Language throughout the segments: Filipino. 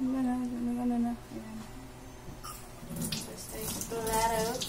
Ano na. Ayan. Just take that out.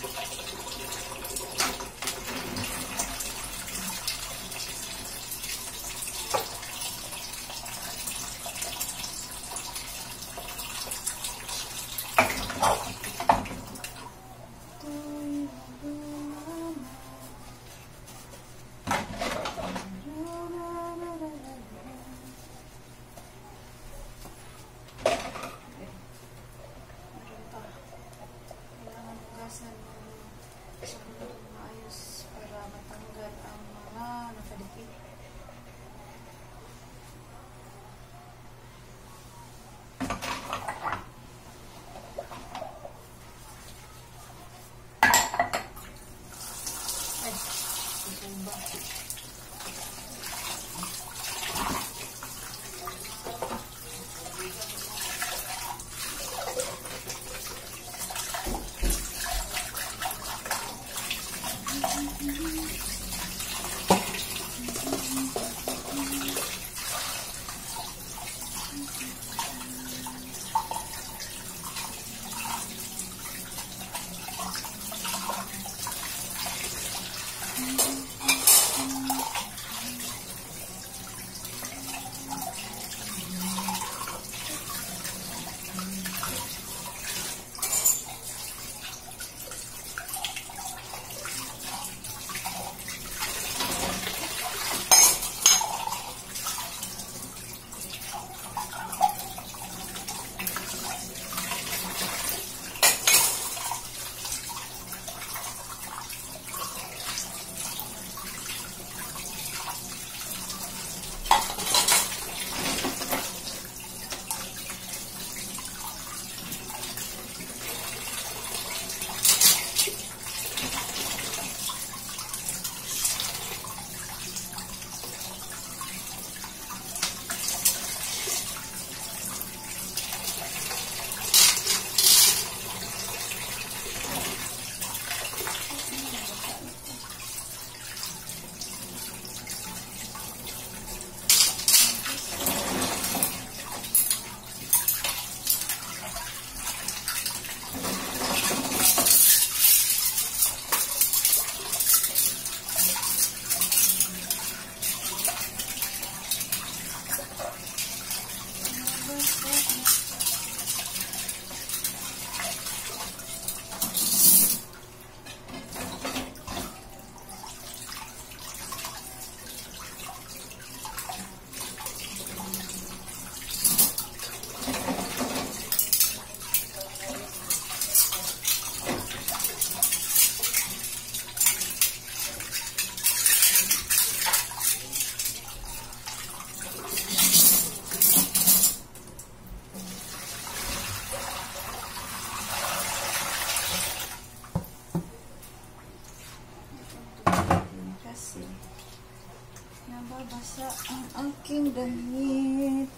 Nababasa ang aking damit.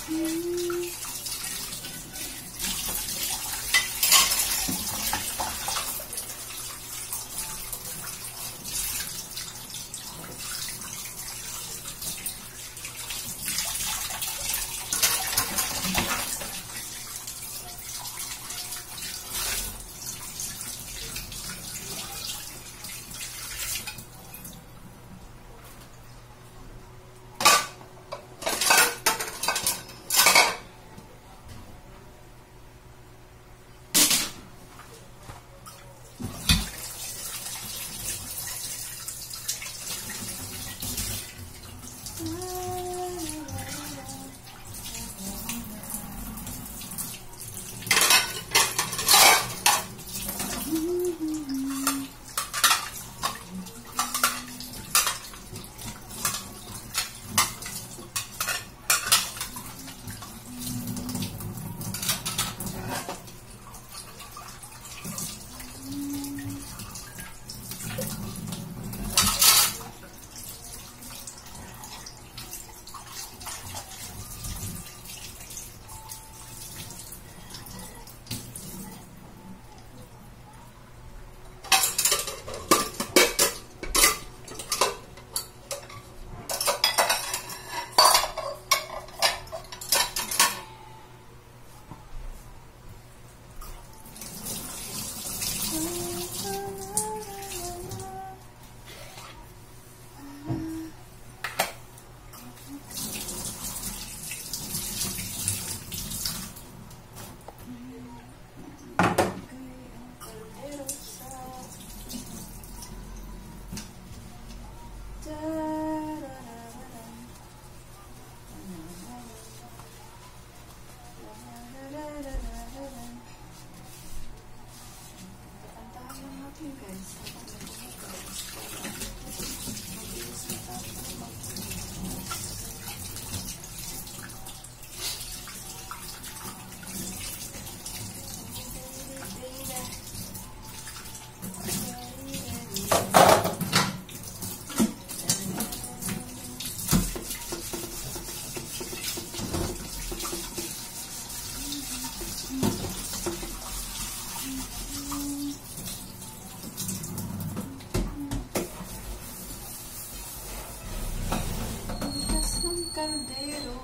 Kaldero.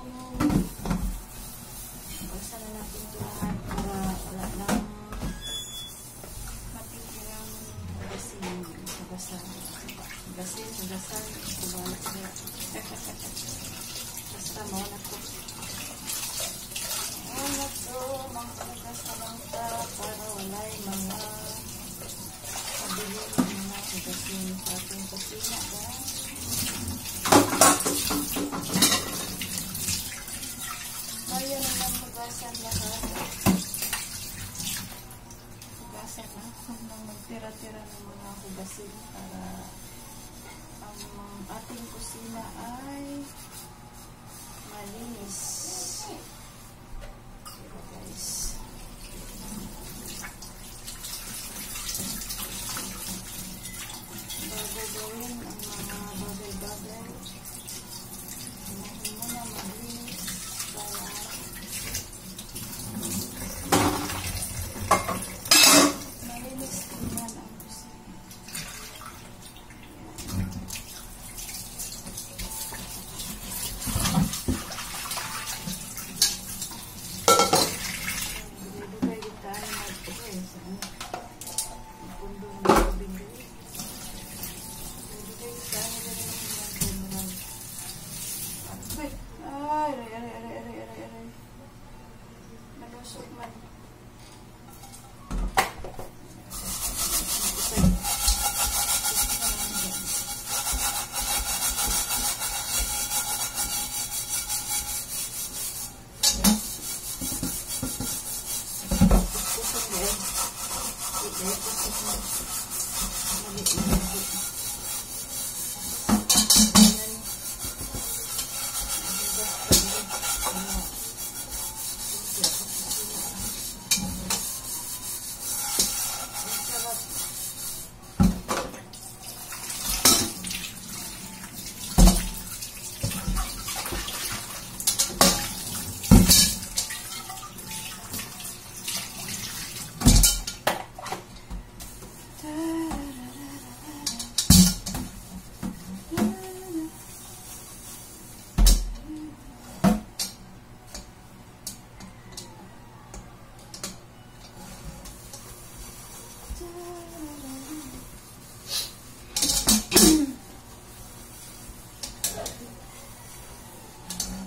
Basta na natin ito lahat para wala lang matitirang gasin. Gasin, kumalat niya. Basta mauna ko. Mauna to, mangkagas na lang ta para wala'y mga pabiling mga gasin sa ating kusina. Kaya naman hugasan lahat. Hugasan na. Nang magtira-tira ng mga hugasin para ang ating kusina ay malinis. Diba guys? Bago gawin ang mga bagay-bagay, unahin mo na malinis para malinis tingnan ang kusina. Dugay din tayo mag-tugay sa pundo ng tubig dito. Dugay din tayo na rin ng ay. Nalusog man.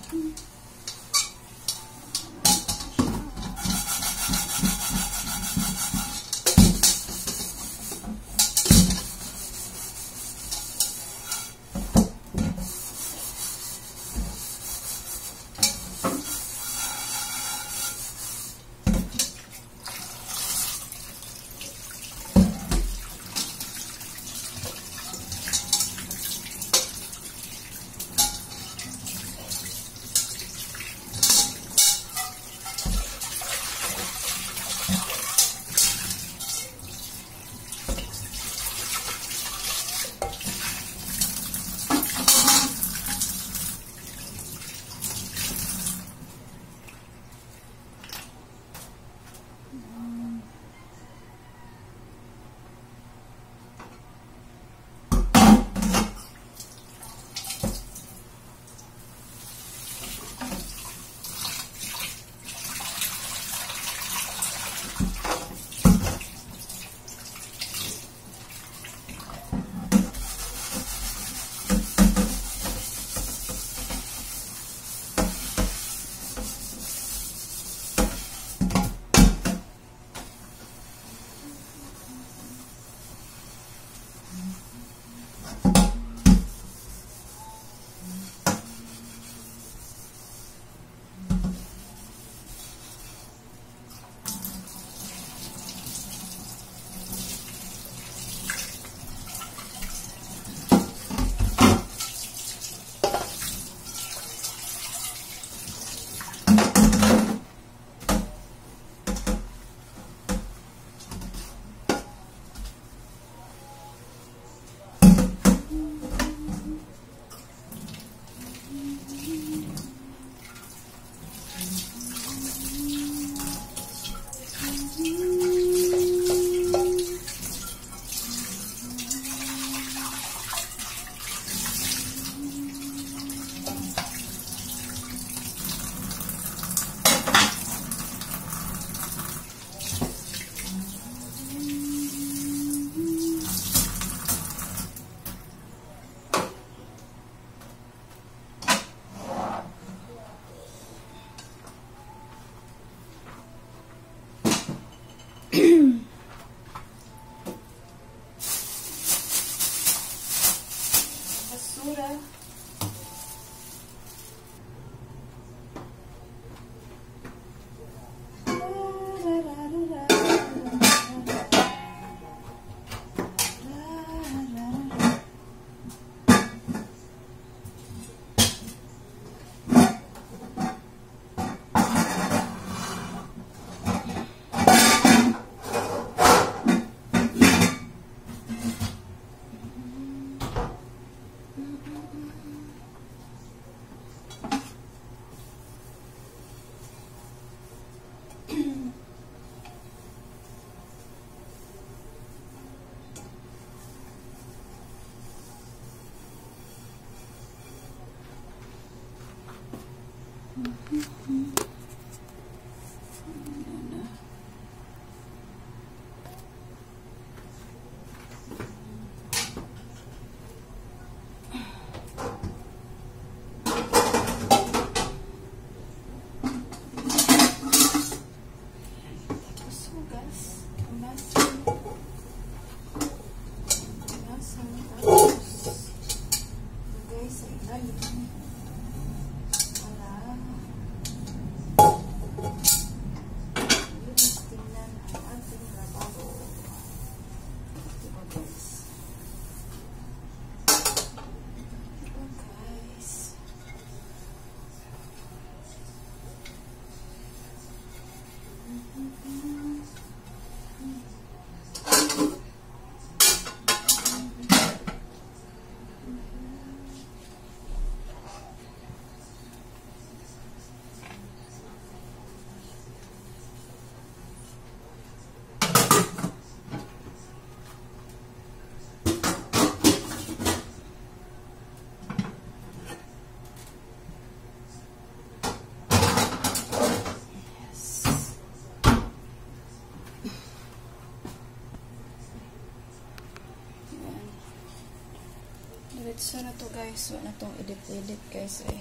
Diretso na to guys. Wala na tong edit-edit guys. Ay, di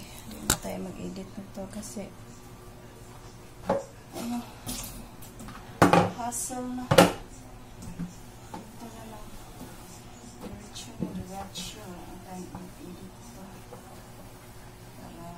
Hindi tayo mag-edit nito kasi ano, hassle na. Ito na lang. Diretso. Ang tayo mag-edit ito. Para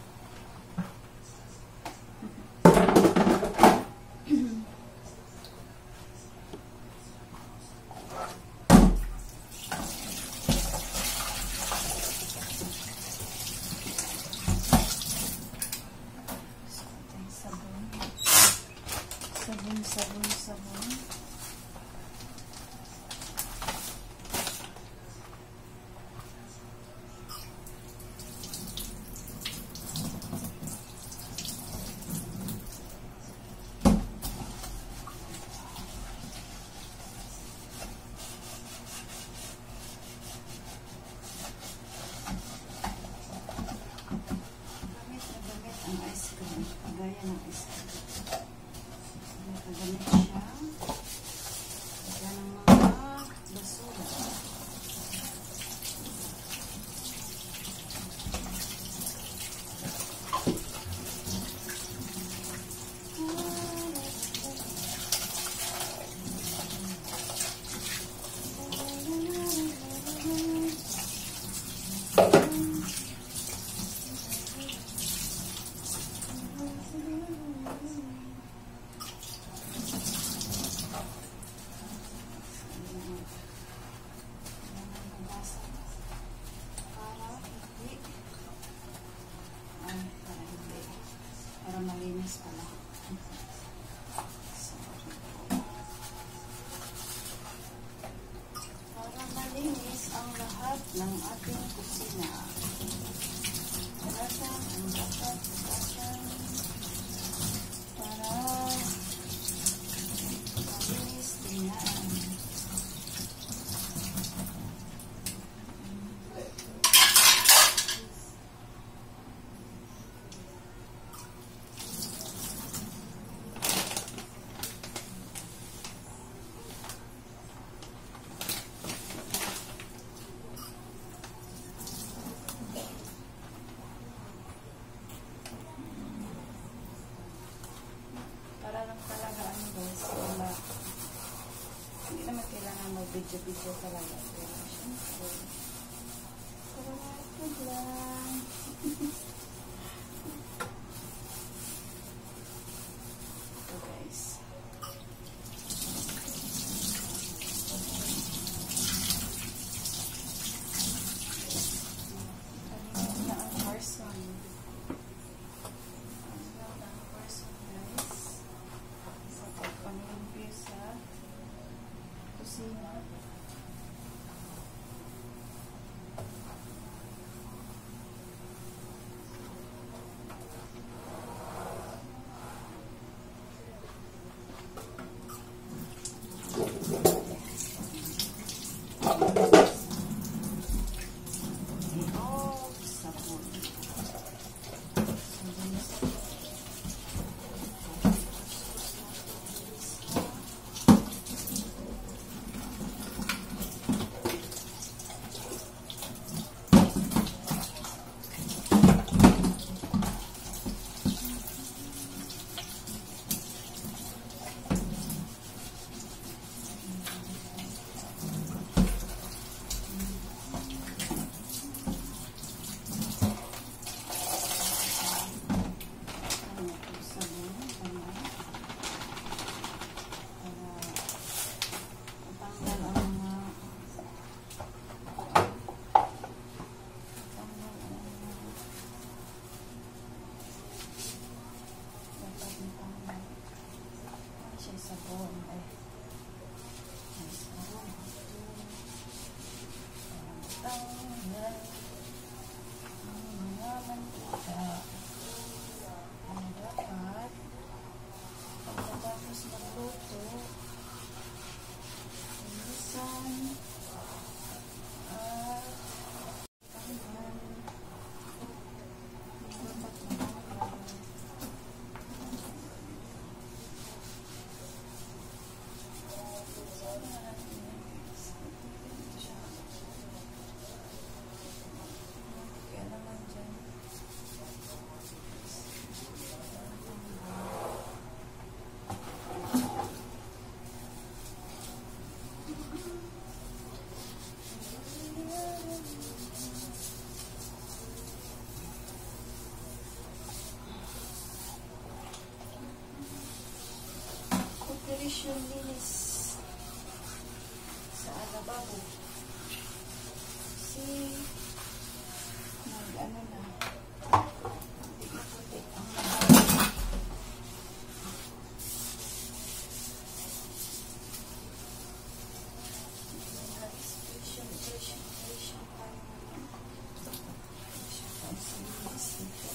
sabon. Gamit ang ice cream. Gaya ng ice cream. Nakagamit siya. Yan ang mga basura. Para malinis pala. Para malinis ang lahat ng ating kusina. Para malinis din yan. Para lang talaga ano guys, wala. Hindi naman kailangan mag-video talaga. Pero syempre, para lang. Ito guys. Kanina na ang person. Pang-review sa kusina. expression linis sa alababo. Si nag-ano na, puti-puti ang lababo. Expression tayo naman. Expression linis dito.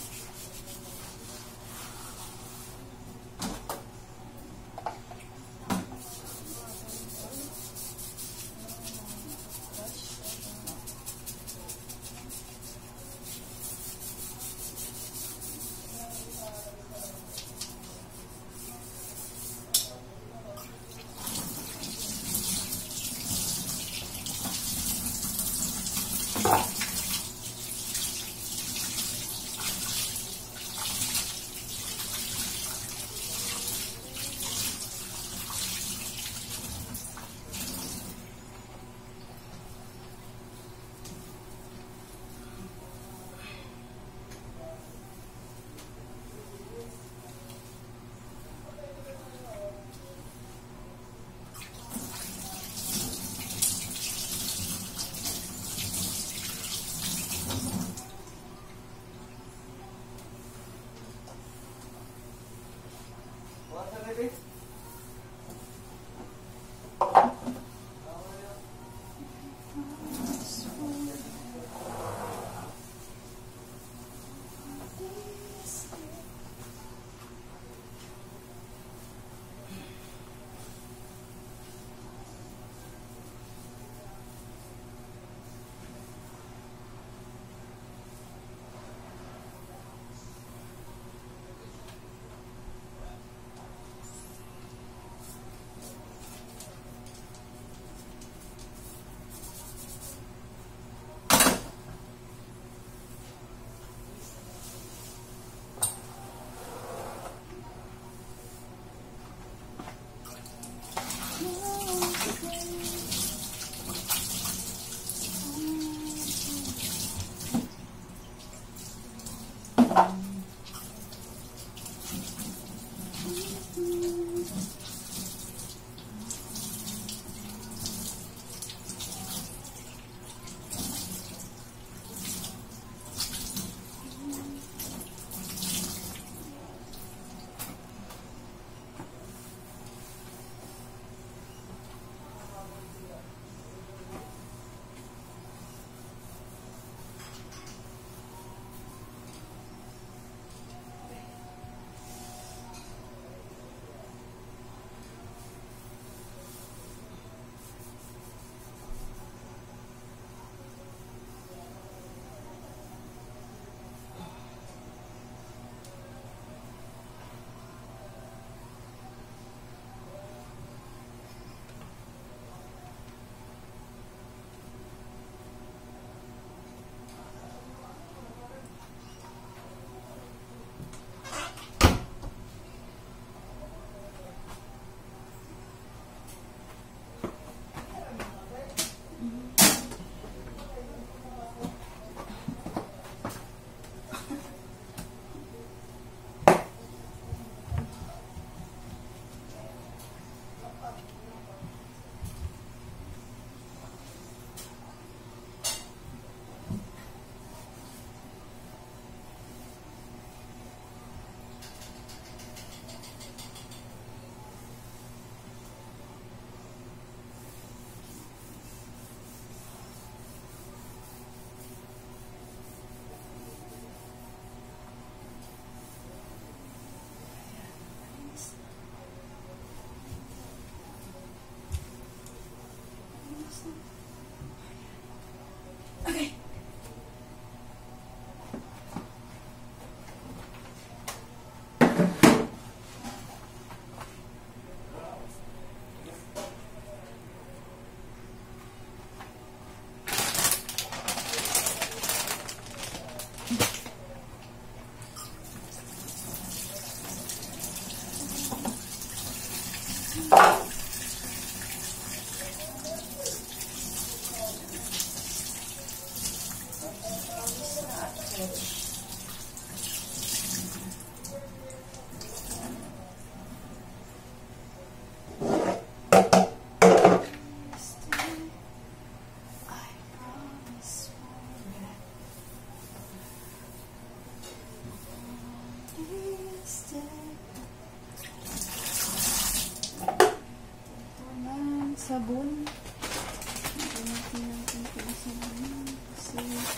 sabon. Natin ng konting sabon kasi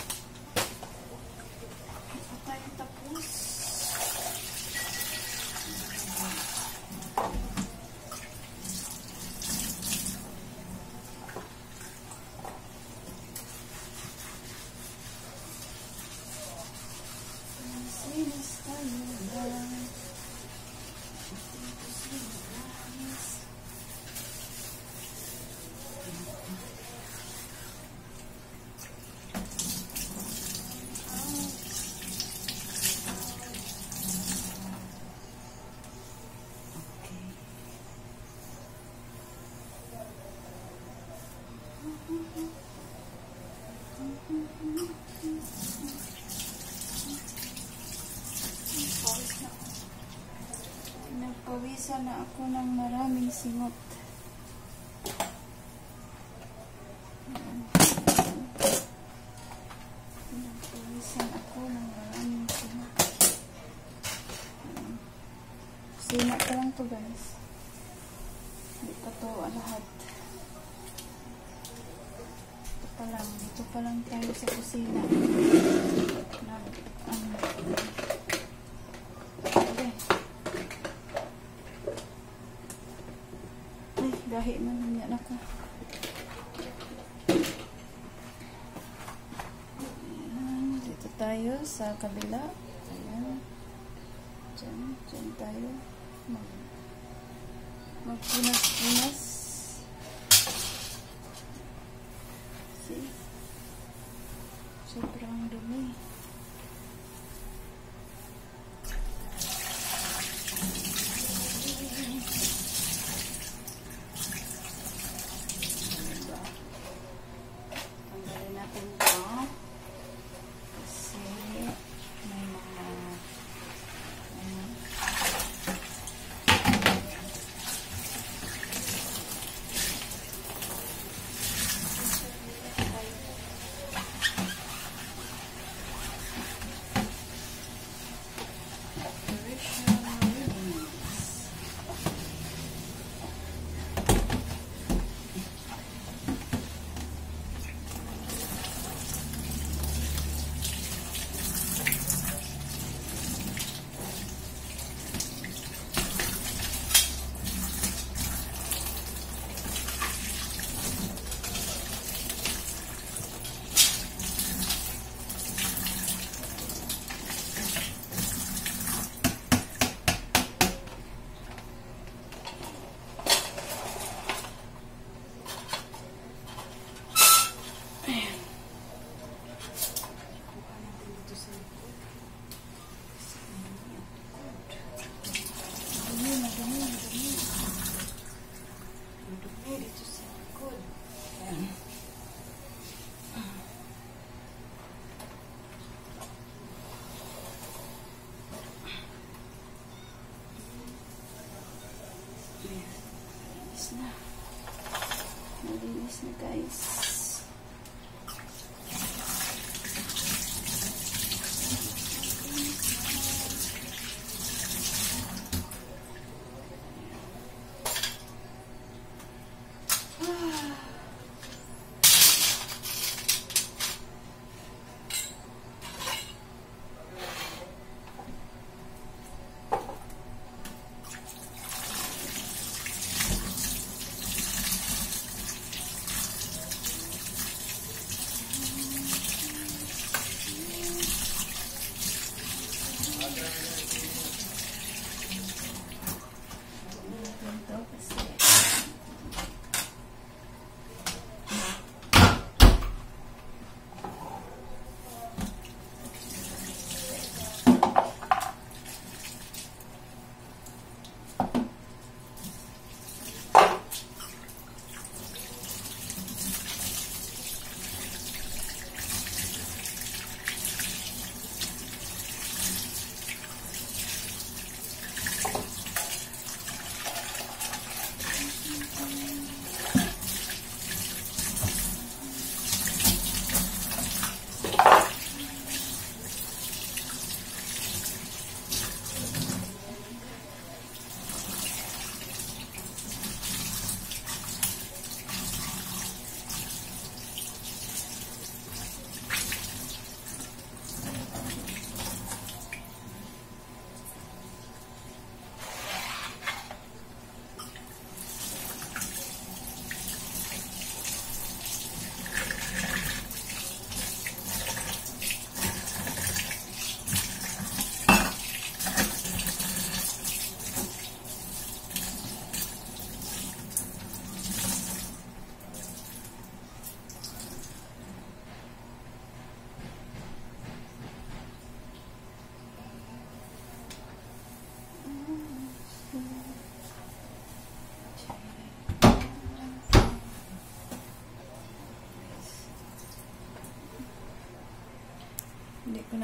pa tayo tapos. Nagpawisan na ako ng maraming singot. Nagpawisan ako ng maraming singot. Sina ko lang to guys. Hindi pa to lahat. Dito pa lang tayo sa kusina. Gahi man niya na ka. Ayan, dito tayo sa kabila. Ayan. Diyan tayo. Magpunas-punas. See? Sobrang dumi. Malinis na guys.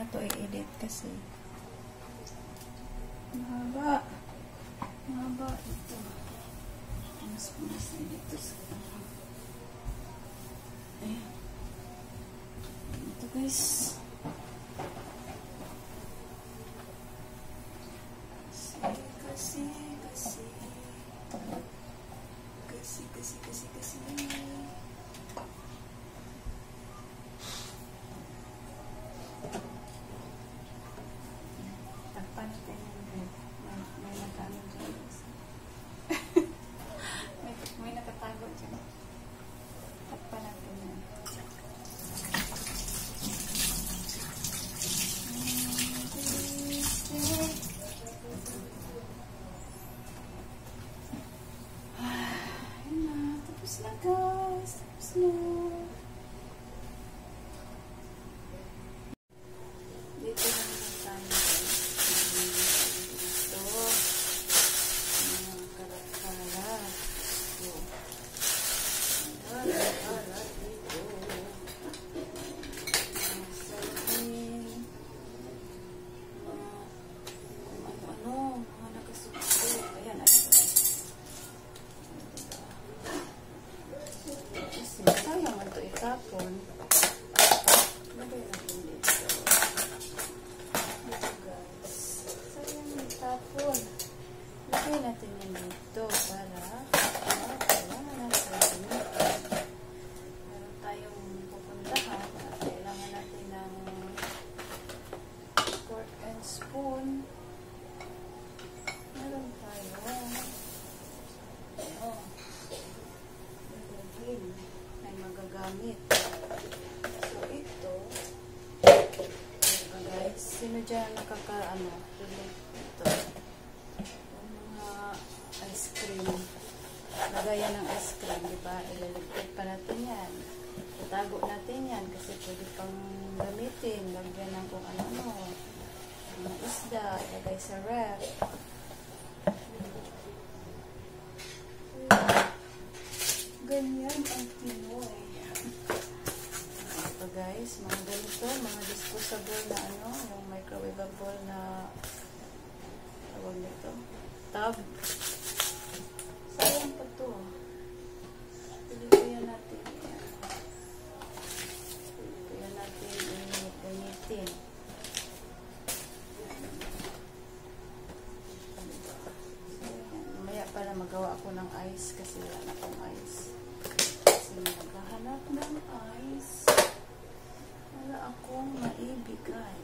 na to i-edit kasi mahaba. Mahaba ito. Mas na dito sa ayan. Ito guys. Kasi. Takpan natin yung may nakano dyan. may nakatago dyan. Takpan natin yan. Tapos na guys. Tapos na. Dito naman tayo guys. Dito. Mga karat-karat. Dito. Karat-karat dito. Mga salamin. Ano-ano. Mga nakasuksok. Ayan. Sayang man ito itapon. Lagay natin dito. Dito guys. Sayang itapon. Lagay natin yan dito para kailangan natin. Meron tayong pupuntahan at kailangan natin ng fork and spoon. Meron tayo. Ay magagamit. So ito guys, sino dyan nakakaano ito yung mga ice cream, lagayan ng ice cream, diba? Ilaligpit pa natin yan, itago natin yan kasi pwede pang gamitin, lagyan ng kung ano-ano, mga isda, ilagay sa ref. Ganyan ang Pinoy. Ito guys, mga ganito, mga disposable na ano, yung microwavable na tawag nito, tab. Sayang pa to. Pilipian natin yan. Pilipian natin unitin. Mamaya pala magawa ako ng ice kasi wala na akong ice. Naghahanap ng ice para akong maibigay.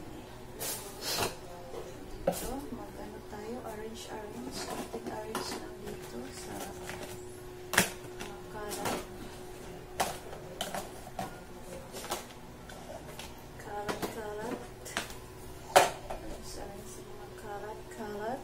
Ito, mag-ano tayo, orange. Konting orange lang dito sa mga karat. Karat. Orange sa mga karat.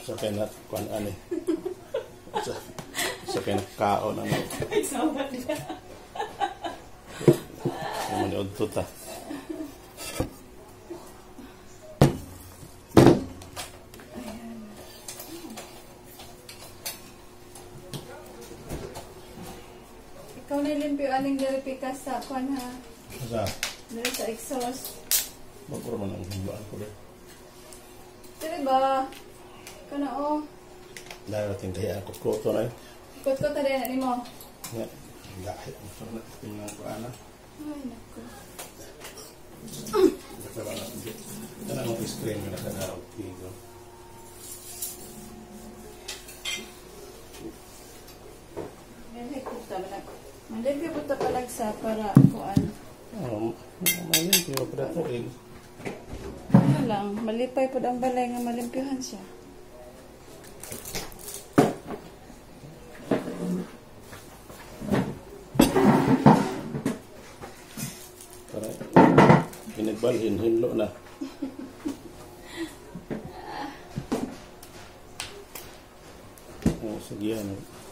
Sa pinat, kuan ani. Sa pinakaon ano. Sama niya. Yung manood to ta. Ikaw nilimpyo aning diripikas sa kwan ha. Sa Dili sa exhaust. magpuro man ang himbaan ko rin. Dili ba? Kana o. Dahil natin kaya ako koto na yun. Ikot ko tadi na nimo. Nga, gahit mo sa tingnan ko ana. Ay nako. Nakawa na ito. Ito na mong screen na nakanaw. Tigo. Dili kita ba nag. Malimpyo po ta palagsa para kuan. Malin, pero kada to eh. Ano lang, malipay po ang balay nga malimpyuhan siya. Para pinagbalhin, hinlo na. Sige yan.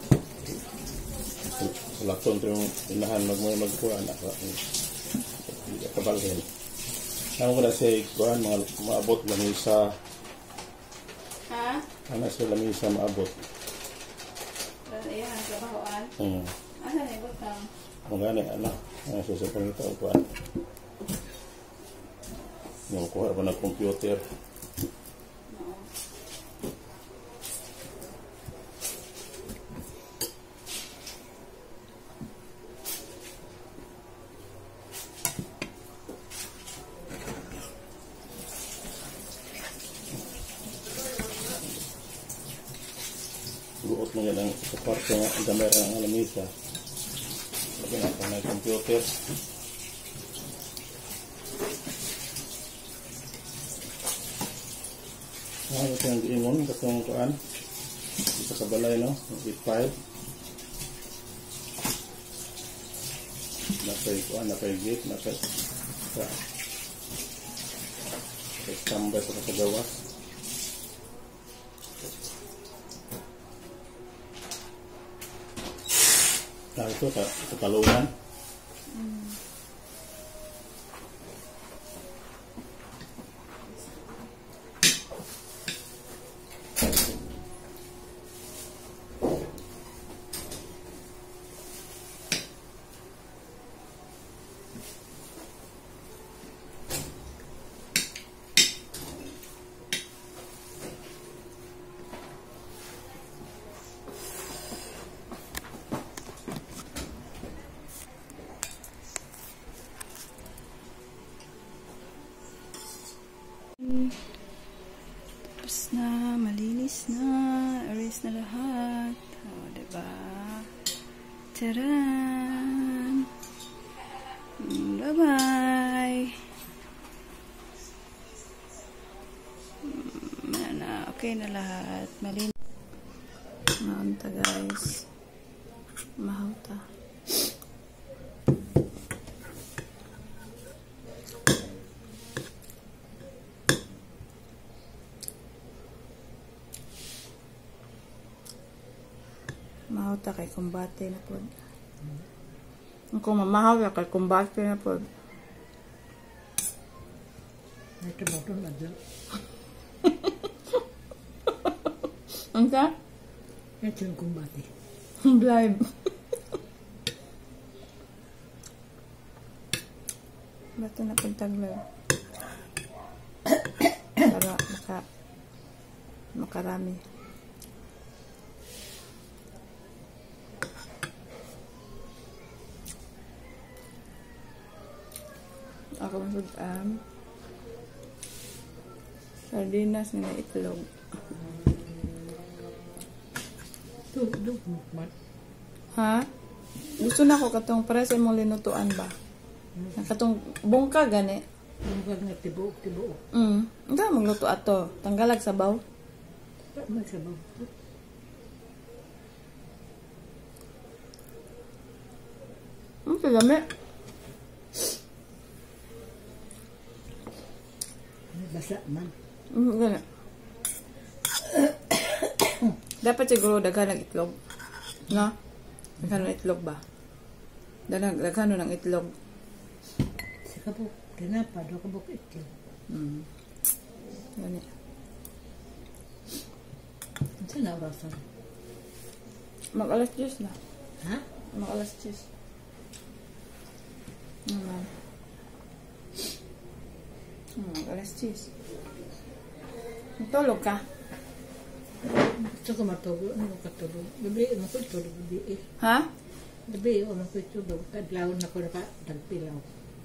Sa lakton ito yung inahan magkuhan ako. Hindi ka kabalhin. Ano ko na siya ikuhan, maabot lamisa. Ha? Ano siya lamisa maabot. Pero iyan ang trabahoan. Ano na ibutang? Kung gani, ano siya sa pangita ang kuhan. Yung kuha pa ng computer. Oo. Buot mo yan ang sa kwarto nga ang kamera ng lamisa. Lagi na pa may computer. Ito yung giingon, katong kuan. Dito sa balay, no? 8-5. Napay kuan, napay gate, napay tambay sa kasagawas. Ito, katalungan. Tapos na, malinis na, erase na lahat. O, diba? Taran! Bye-bye! Okay na lahat. Malinis. Maunta guys. Mahauta. Mahauta kay kumbate na po. Kung mamahaw ya kay kumbate na po. May kabaton na dyan. Ang ka? Ito yung kumbati. Blind. Bato na pagtaglaw. Para makarami. Ako masugam. Sardinas nga itlog. Tudok mo ba? Ha? Gusto na ko katong para sa imong linutuan ba? Katong bungka gani. Bungkag nga tibuok. Nga magluto ato. Tanggalag sabaw. May sabaw. Dami. Basa man. Gani. Dapat siguro daghan ng itlog. No? Daghan ng itlog ba? Daghan ng itlog. Sa kabuk, tinapa, do kabuk itlog. Gani. Saan na orasan? Mag-alas 10 na. Ha? Mag-alas 10. Naman. Mag-alas 10. Matulog ka? Gusto ko matulog. Ano katulog? Gabi, ano ko itulog? Gabi eh. Ha? Gabi, ano ko itulog? Kadlaw na ko nakadagpilaw.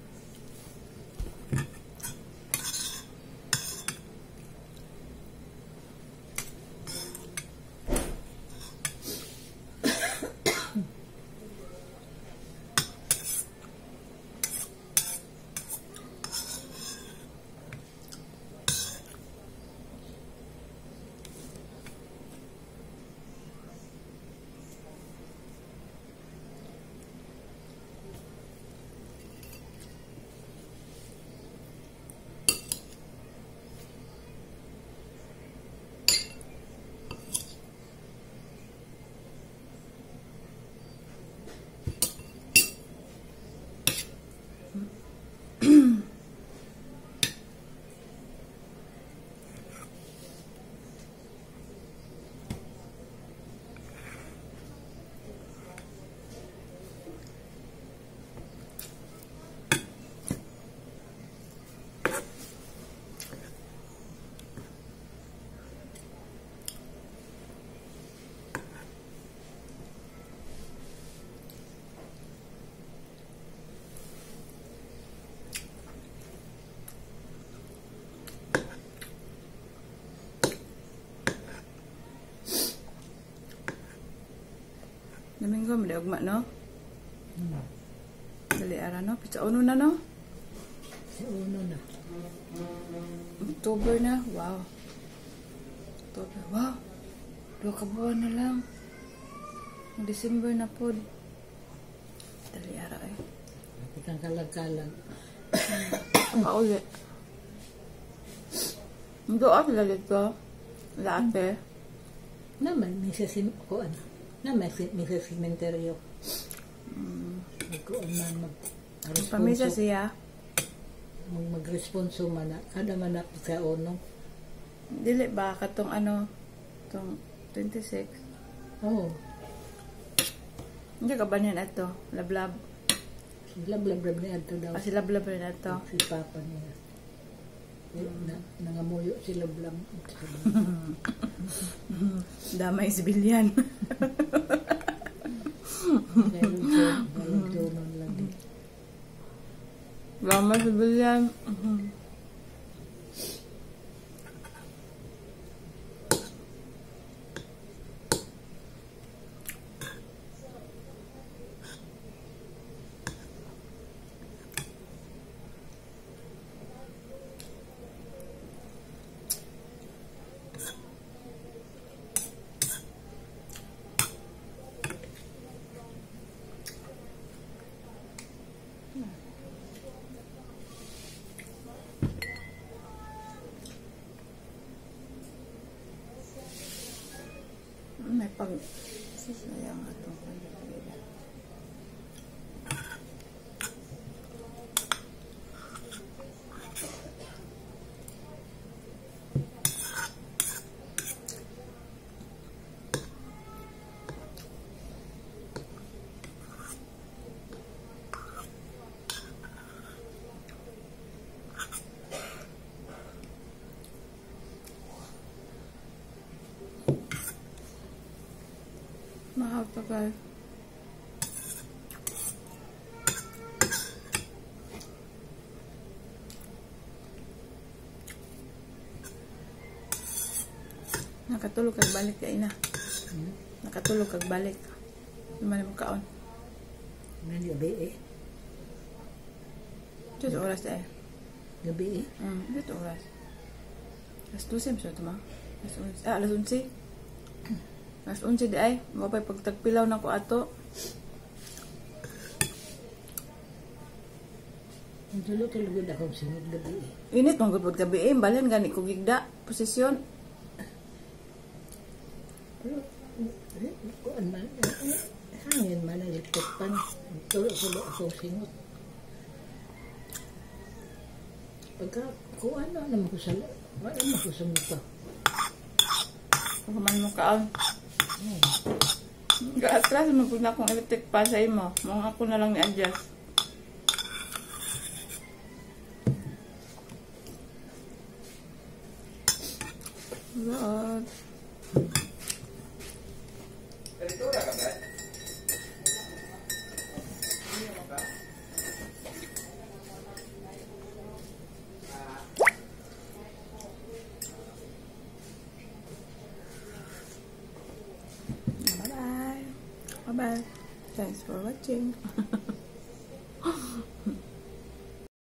Domingo, mali ugma, no? Dali ara, no? Pizza uno na, no? Sa uno na. October na. Wow. October. Wow. 2 ka buwan na lang. December na po. Dali ara, eh. Ikang kalag-kalag. Paulit. Doon lalit ko. Laate. Naman, may sasim ko ano. Naman, may sa simenteryo. Magkuon man Pamisa siya. Mag-responso man na. Kada man na sa uno. Dili ba? Katong ano? Itong 26. Oo. Hindi ka ba niyan ito? Lablab. Lablab niya ito daw. Kasi lablab rin ito. Si Papa niya. Nangamuyo si Lablab. Damay sibilyan. Galagdonon lang din. Damay sibilyan. May pag... Sayang ito. Mahal to, guys. Nakatulog kag balik kay ina. Nakatulog kag balik. Naman mo kaon. Ngayon gabi eh. Dito oras eh. Gabi eh. Dito oras. Alas 12 siya ito ma. Alas 11. Alas 11 di ay. Mapay pagtagpilaw na ko ato. Ang tulog-tulog akong sunod gabi eh. Init mong gupod gabi eh. Balin gani ko gigda. Posisyon. kuan man hangin man ang likod pan tulo-tulo ako singot pagka kuan na naman ko sa wala naman ko sa mukha Pagkaman mo kaon. Ga-atras mo pag na akong electric pa sa imo. Mga ako na lang ni-adjust. Lord. Bye-bye. Bye-bye. Thanks for watching.